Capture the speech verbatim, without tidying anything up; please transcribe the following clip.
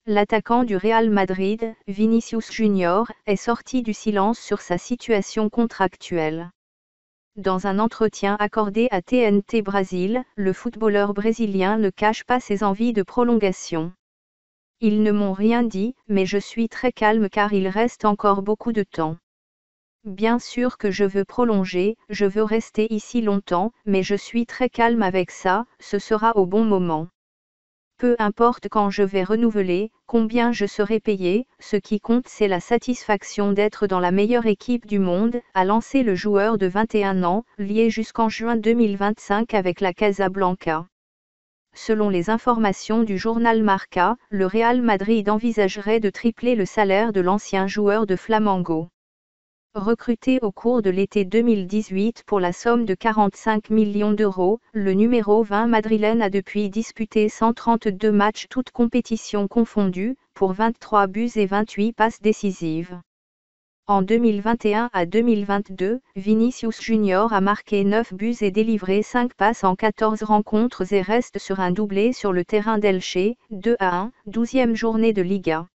L'attaquant du Real Madrid, Vinicius Junior, est sorti du silence sur sa situation contractuelle. Dans un entretien accordé à T N T Brésil, le footballeur brésilien ne cache pas ses envies de prolongation. Ils ne m'ont rien dit, mais je suis très calme car il reste encore beaucoup de temps. Bien sûr que je veux prolonger, je veux rester ici longtemps, mais je suis très calme avec ça, ce sera au bon moment. Peu importe quand je vais renouveler, combien je serai payé, ce qui compte c'est la satisfaction d'être dans la meilleure équipe du monde, a lancé le joueur de vingt et un ans, lié jusqu'en juin deux mille vingt-cinq avec la Casablanca. Selon les informations du journal Marca, le Real Madrid envisagerait de tripler le salaire de l'ancien joueur de Flamengo. Recruté au cours de l'été deux mille dix-huit pour la somme de quarante-cinq millions d'euros, le numéro vingt madrilène a depuis disputé cent trente-deux matchs toutes compétitions confondues, pour vingt-trois buts et vingt-huit passes décisives. En deux mille vingt et un à deux mille vingt-deux, Vinicius Junior a marqué neuf buts et délivré cinq passes en quatorze rencontres et reste sur un doublé sur le terrain d'Elche, deux à un, douzième journée de Liga.